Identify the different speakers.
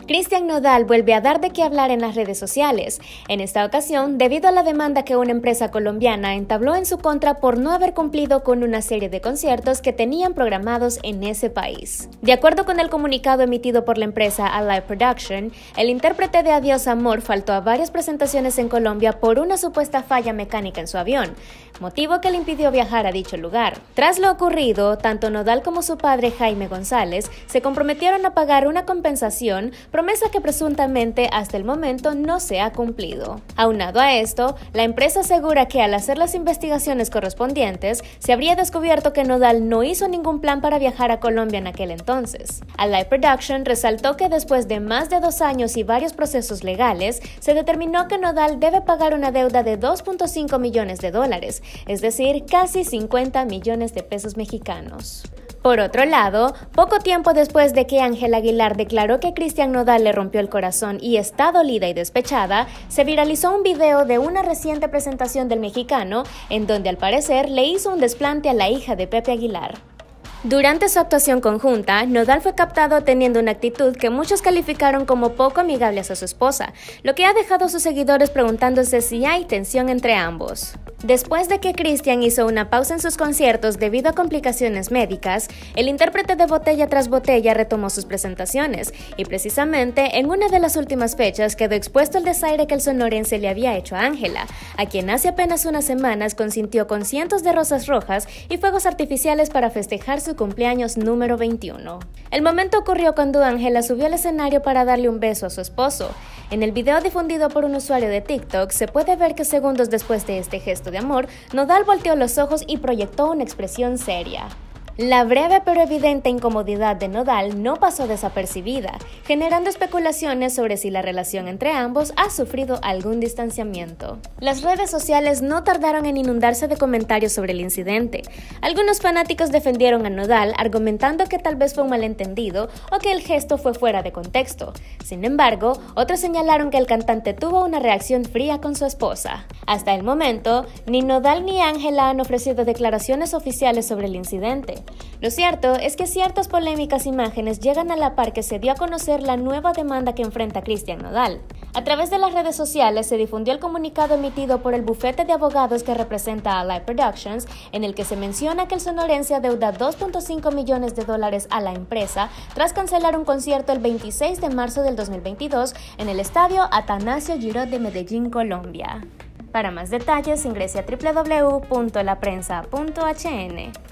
Speaker 1: Cristian Nodal vuelve a dar de qué hablar en las redes sociales, en esta ocasión debido a la demanda que una empresa colombiana entabló en su contra por no haber cumplido con una serie de conciertos que tenían programados en ese país. De acuerdo con el comunicado emitido por la empresa Alive Production, el intérprete de Adiós Amor faltó a varias presentaciones en Colombia por una supuesta falla mecánica en su avión, motivo que le impidió viajar a dicho lugar. Tras lo ocurrido, tanto Nodal como su padre Jaime González se comprometieron a pagar una compensación, promesa que presuntamente hasta el momento no se ha cumplido. Aunado a esto, la empresa asegura que al hacer las investigaciones correspondientes, se habría descubierto que Nodal no hizo ningún plan para viajar a Colombia en aquel entonces. Alive Production resaltó que después de más de 2 años y varios procesos legales, se determinó que Nodal debe pagar una deuda de $2.5 millones, es decir, casi 50 millones de pesos mexicanos. Por otro lado, poco tiempo después de que Ángela Aguilar declaró que Cristian Nodal le rompió el corazón y está dolida y despechada, se viralizó un video de una reciente presentación del mexicano en donde al parecer le hizo un desplante a la hija de Pepe Aguilar. Durante su actuación conjunta, Nodal fue captado teniendo una actitud que muchos calificaron como poco amigable hacia su esposa, lo que ha dejado a sus seguidores preguntándose si hay tensión entre ambos. Después de que Cristian hizo una pausa en sus conciertos debido a complicaciones médicas, el intérprete de Botella tras Botella retomó sus presentaciones y precisamente en una de las últimas fechas quedó expuesto el desaire que el sonorense le había hecho a Ángela, a quien hace apenas unas semanas consintió con cientos de rosas rojas y fuegos artificiales para festejar su cumpleaños número 21. El momento ocurrió cuando Ángela subió al escenario para darle un beso a su esposo. En el video difundido por un usuario de TikTok se puede ver que segundos después de este gesto de amor, Nodal volteó los ojos y proyectó una expresión seria. La breve pero evidente incomodidad de Nodal no pasó desapercibida, generando especulaciones sobre si la relación entre ambos ha sufrido algún distanciamiento. Las redes sociales no tardaron en inundarse de comentarios sobre el incidente. Algunos fanáticos defendieron a Nodal argumentando que tal vez fue un malentendido o que el gesto fue fuera de contexto. Sin embargo, otros señalaron que el cantante tuvo una reacción fría con su esposa. Hasta el momento, ni Nodal ni Ángela han ofrecido declaraciones oficiales sobre el incidente. Lo cierto es que ciertas polémicas imágenes llegan a la par que se dio a conocer la nueva demanda que enfrenta Cristian Nodal. A través de las redes sociales se difundió el comunicado emitido por el bufete de abogados que representa a Live Productions, en el que se menciona que el sonorense adeuda $2.5 millones a la empresa tras cancelar un concierto el 26 de marzo del 2022 en el estadio Atanasio Giró de Medellín, Colombia. Para más detalles ingrese a www.laprensa.hn.